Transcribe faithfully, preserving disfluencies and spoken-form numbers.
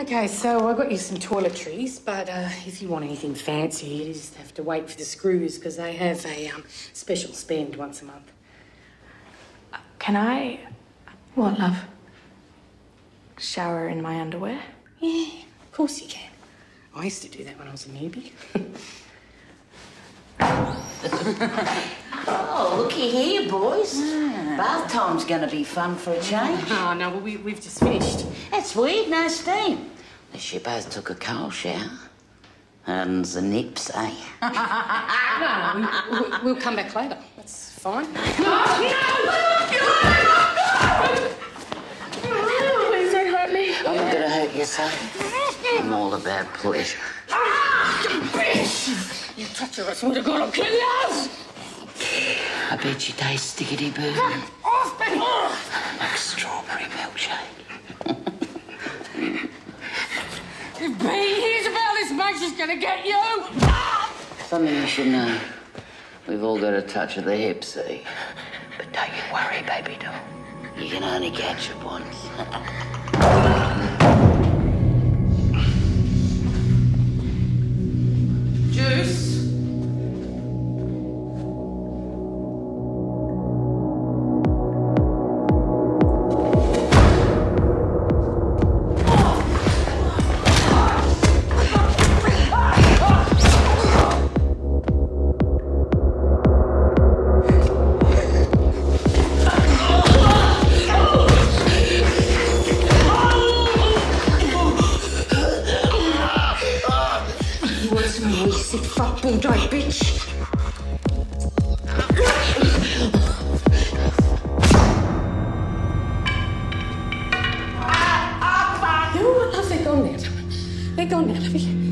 Okay, so I got you some toiletries, but uh, if you want anything fancy, you just have to wait for the screws because they have a um, special spend once a month. Can I... What, love? Shower in my underwear? Yeah, of course you can. I used to do that when I was a newbie. Oh, looky here, boys. Mm. Bath time's going to be fun for a change. Oh, no, well, we, we've just finished. That's weird, no steam. Unless you both took a cold shower. Hardens the nips, eh? No, no, we, we, we'll come back later. That's fine. No! Please don't hurt me. I'm not going to hurt you, son. I'm all about pleasure. You touch her, I swear to God, I'll kill you! I bet you taste stickety boo. Off me! Like strawberry milkshake. If B hears about this, mate, she's gonna get you! Something you should know. We've all got a touch of the hip, see? But don't you worry, baby doll. You can only catch it once. Juice? Sick fuck bulldog bitch. You know what, love? They're gone now. They're gone now, lovey.